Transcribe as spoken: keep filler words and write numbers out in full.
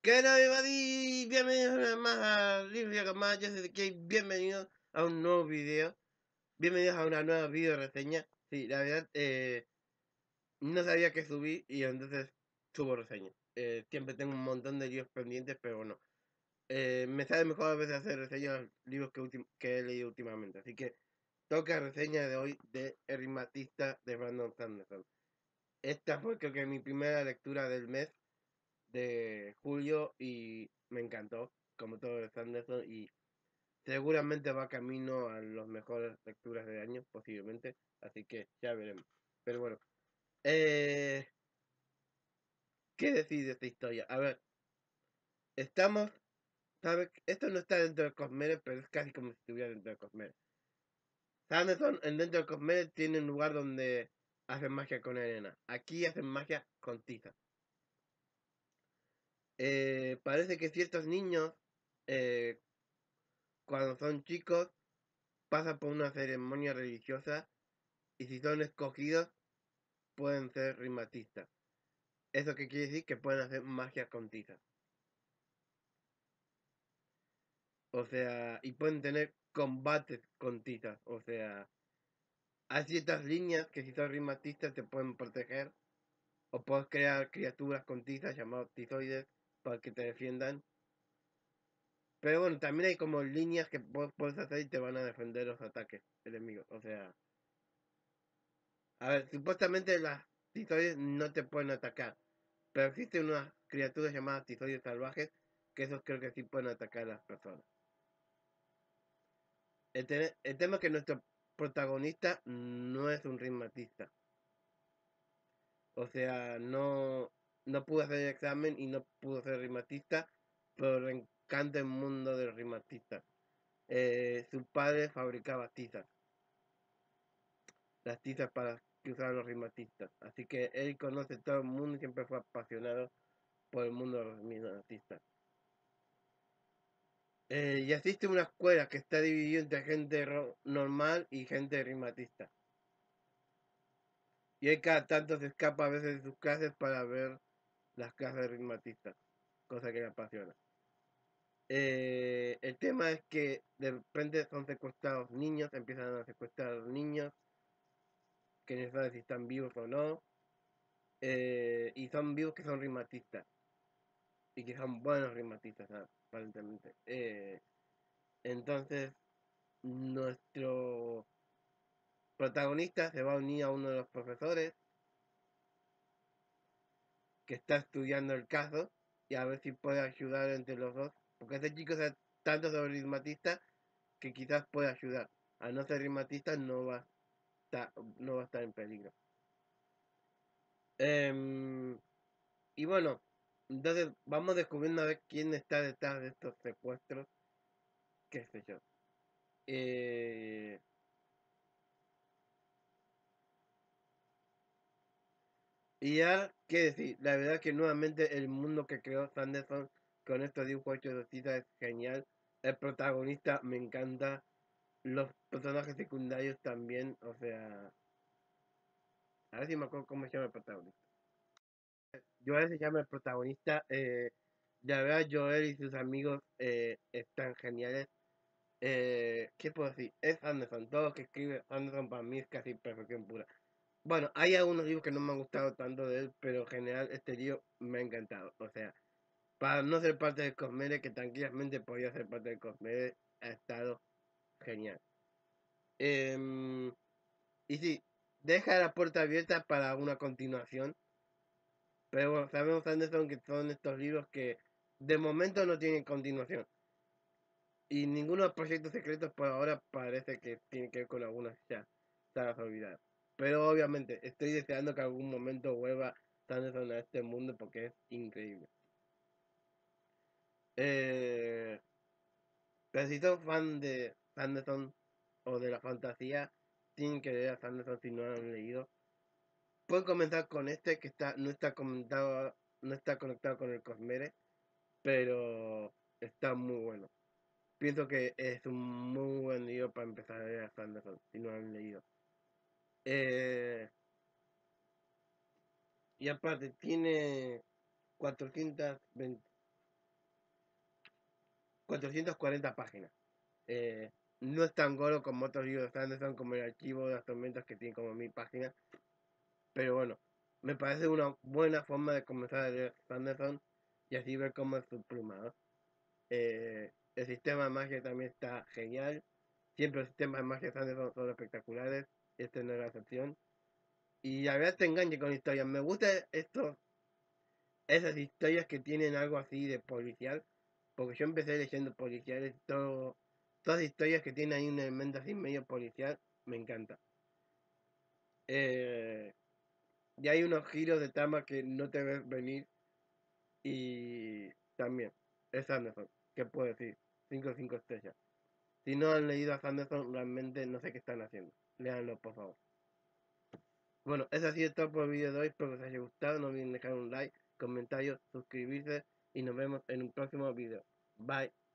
¿Qué tal, everybody? Bienvenidos una vez más a Libro más. Yo soy Kate. Bienvenidos a un nuevo video. Bienvenidos a una nueva video reseña. Sí, la verdad, eh, no sabía que subí y entonces subo reseña. Eh, siempre tengo un montón de libros pendientes, pero bueno. Eh, me sale mejor a veces hacer reseñas de los libros que, que he leído últimamente. Así que toca reseña de hoy de El Rimatista de Brandon Sanderson. Esta fue creo que mi primera lectura del mes de julio y me encantó, como todo de Sanderson, y seguramente va camino a las mejores lecturas de año, posiblemente, así que ya veremos. Pero bueno, eh, ¿qué decir de esta historia? A ver, estamos, ¿sabes? Esto no está dentro de Cosmere, pero es casi como si estuviera dentro de Cosmere. Sanderson en dentro de Cosmere tiene un lugar donde hacen magia con arena. Aquí hacen magia con tiza. Eh, parece que ciertos niños, eh, cuando son chicos, pasan por una ceremonia religiosa y si son escogidos pueden ser rimatistas. ¿Eso qué quiere decir? Que pueden hacer magia con tiza. O sea, y pueden tener combates con tizas. O sea, hay ciertas líneas que si son rimatistas te pueden proteger. O puedes crear criaturas con tizas llamadas tizoides para que te defiendan. Pero bueno, también hay como líneas que puedes hacer y te van a defender los ataques enemigos. O sea, a ver, supuestamente las tizoides no te pueden atacar. Pero existen unas criaturas llamadas tizoides salvajes que esos creo que sí pueden atacar a las personas. El, te- el tema es que nuestro protagonista no es un rimatista. O sea, no, no pudo hacer el examen y no pudo ser rimatista, pero le encanta el mundo del rimatista. Eh, su padre fabricaba tizas, las tizas para que usaban los rimatistas. Así que él conoce todo el mundo y siempre fue apasionado por el mundo de los rimatistas. Eh, y asiste a una escuela que está dividida entre gente normal y gente rimatista. Y él cada tanto se escapa a veces de sus clases para ver las clases rimatistas, cosa que le apasiona. Eh, el tema es que de repente son secuestrados niños, empiezan a secuestrar niños, que no saben si están vivos o no, eh, y son vivos que son rimatistas, y que son buenos rimatistas, aparentemente. Eh, entonces, nuestro protagonista se va a unir a uno de los profesores que está estudiando el caso y a ver si puede ayudar entre los dos, porque este chico sabe tanto sobre rimatista que quizás puede ayudar. Al no ser rimatista no va a estar, no va a estar en peligro. Eh, y bueno, entonces vamos descubriendo a ver quién está detrás de estos secuestros, qué sé yo. Eh, y ya, qué decir, la verdad que nuevamente el mundo que creó Sanderson con estos dibujos hechos de cita es genial. El protagonista me encanta. Los personajes secundarios también, o sea, a ver si me acuerdo cómo se llama el protagonista. Joel se llama el protagonista. Eh, la verdad, Joel y sus amigos eh, están geniales. Eh, ¿Qué puedo decir? Es Anderson. Todo lo que escribe Anderson para mí es casi perfección pura. Bueno, hay algunos libros que no me han gustado tanto de él, pero en general este libro me ha encantado. O sea, para no ser parte del Cosmere, que tranquilamente podía ser parte del Cosmere, ha estado genial. Eh, y sí, deja la puerta abierta para una continuación. Pero bueno, sabemos, Anderson, que son estos libros que de momento no tienen continuación. Y ninguno de los proyectos secretos por ahora parece que tiene que ver con algunas ya sagas olvidadas. Pero obviamente estoy deseando que algún momento vuelva Sanderson a este mundo porque es increíble. Eh, pero si son fan de Sanderson o de la fantasía, tienen que leer a Sanderson si no lo han leído. Pueden comenzar con este que está no está comentado, no está conectado con el Cosmere, pero está muy bueno. Pienso que es un muy buen libro para empezar a leer a Sanderson, si no lo han leído. Eh, y aparte, tiene cuatrocientas veinte, cuatrocientas cuarenta páginas. Eh, no es tan gordo como otros libros de Sanderson, como el archivo de las tormentas que tiene como mil páginas. Pero bueno, me parece una buena forma de comenzar a leer Sanderson y así ver cómo es su pluma, ¿no? Eh, el sistema de magia también está genial. Siempre los sistemas de magia de Sanderson son espectaculares. Este no es la excepción. Y la verdad te enganche con historias. Me gustan estos, esas historias que tienen algo así de policial. Porque yo empecé leyendo policiales, todo, todas historias que tienen ahí un elemento así medio policial, me encanta. Eh, y hay unos giros de trama que no te ves venir. Y también, es Sanderson. ¿Qué puedo decir? cinco o cinco estrellas. Si no han leído a Sanderson, realmente no sé qué están haciendo. Léanlo, por favor. Bueno, eso ha sido todo por el video de hoy. Espero que os haya gustado. No olviden dejar un like, comentario, suscribirse y nos vemos en un próximo video. Bye.